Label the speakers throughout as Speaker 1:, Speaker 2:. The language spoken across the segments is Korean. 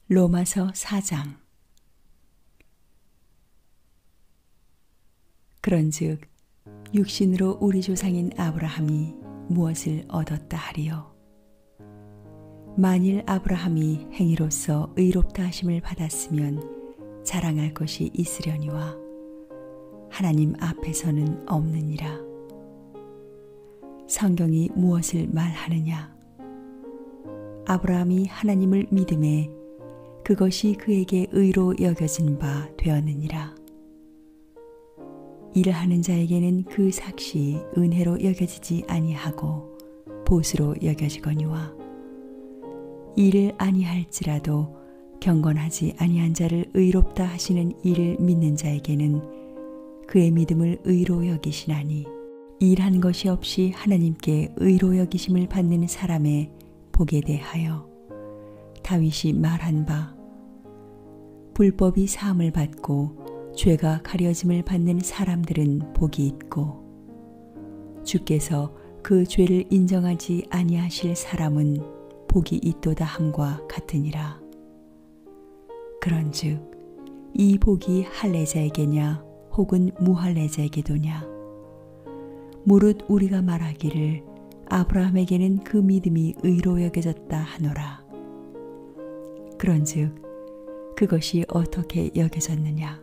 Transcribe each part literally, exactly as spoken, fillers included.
Speaker 1: 로마서 사 장. 그런즉 육신으로 우리 조상인 아브라함이 무엇을 얻었다 하리요? 만일 아브라함이 행위로서 의롭다 하심을 받았으면 자랑할 것이 있으려니와 하나님 앞에서는 없느니라. 성경이 무엇을 말하느냐? 아브라함이 하나님을 믿음에 그것이 그에게 의로 여겨진 바 되었느니라. 일하는 자에게는 그 삭시 은혜로 여겨지지 아니하고 보수로 여겨지거니와 일을 아니할지라도 경건하지 아니한 자를 의롭다 하시는 이를 믿는 자에게는 그의 믿음을 의로 여기시나니 일한 것이 없이 하나님께 의로 여기심을 받는 사람의 복에 대하여 다윗이 말한 바 불법이 사함을 받고 죄가 가려짐을 받는 사람들은 복이 있고 주께서 그 죄를 인정하지 아니하실 사람은 복이 있도다 함과 같으니라. 그런즉 이 복이 할례자에게냐 혹은 무할례자에게도냐? 무릇 우리가 말하기를 아브라함에게는 그 믿음이 의로 여겨졌다 하노라. 그런즉 그것이 어떻게 여겨졌느냐?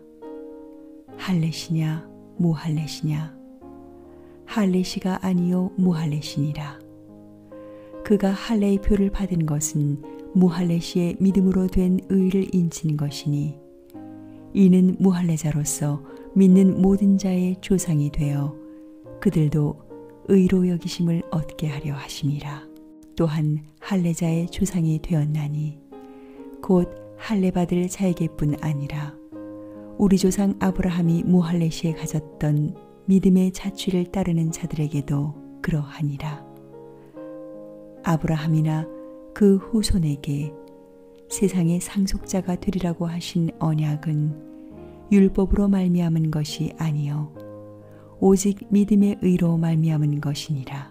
Speaker 1: 할례시냐 무할례시냐? 할례시가 아니요 무할례시니라. 그가 할례의 표를 받은 것은 무할례시의 믿음으로 된 의를 인친 것이니 이는 무할례자로서 믿는 모든 자의 조상이 되어 그들도 의로 여기심을 얻게 하려 하심이라. 또한 할례자의 조상이 되었나니 곧 할례 받을 자에게뿐 아니라 우리 조상 아브라함이 무할례시에 가졌던 믿음의 자취를 따르는 자들에게도 그러하니라. 아브라함이나 그 후손에게 세상의 상속자가 되리라고 하신 언약은 율법으로 말미암은 것이 아니요 오직 믿음의 의로 말미암은 것이니라.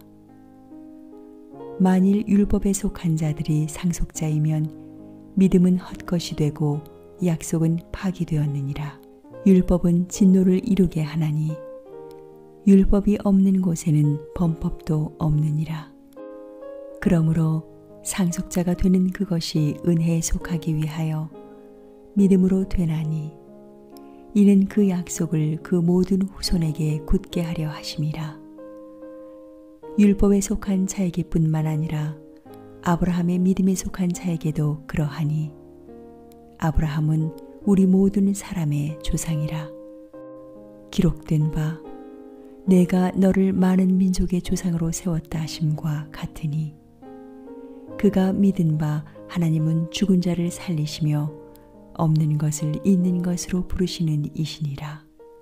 Speaker 1: 만일 율법에 속한 자들이 상속자이면 믿음은 헛것이 되고 약속은 파기되었느니라. 율법은 진노를 이루게 하나니 율법이 없는 곳에는 범법도 없느니라. 그러므로 상속자가 되는 그것이 은혜에 속하기 위하여 믿음으로 되나니 이는 그 약속을 그 모든 후손에게 굳게 하려 하심이라. 율법에 속한 자에게뿐만 아니라 아브라함의 믿음에 속한 자에게도 그러하니 아브라함은 우리 모든 사람의 조상이라. 기록된 바 내가 너를 많은 민족의 조상으로 세웠다 하심과 같으니 그가 믿은 바 하나님은 죽은 자를 살리시며 없는 것을 있는 것으로 부르시는 이시니라.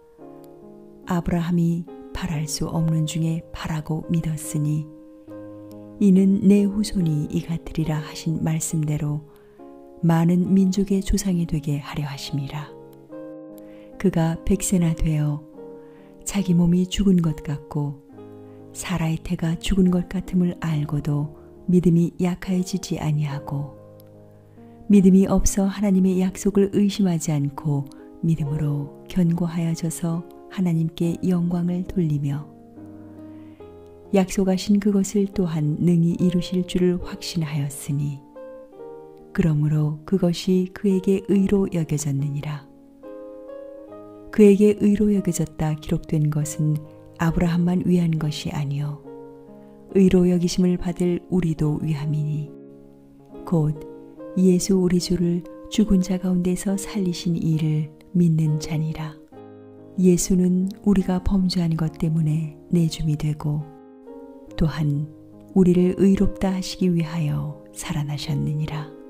Speaker 1: 아브라함이 바랄 수 없는 중에 바라고 믿었으니 이는 내 후손이 이같으리라 하신 말씀대로 많은 민족의 조상이 되게 하려 하심이라. 그가 백세나 되어 자기 몸이 죽은 것 같고 사라의 태가 죽은 것 같음을 알고도 믿음이 약하여지지 아니하고 믿음이 없어 하나님의 약속을 의심하지 않고 믿음으로 견고하여져서 하나님께 영광을 돌리며 약속하신 그것을 또한 능히 이루실 줄을 확신하였으니 그러므로 그것이 그에게 의로 여겨졌느니라. 그에게 의로 여겨졌다 기록된 것은 아브라함만 위한 것이 아니요 의로 여기심을 받을 우리도 위함이니 곧 예수 우리 주를 죽은 자 가운데서 살리신 이를 믿는 자니라. 예수는 우리가 범죄한 것 때문에 내줌이 되고 또한 우리를 의롭다 하시기 위하여 살아나셨느니라.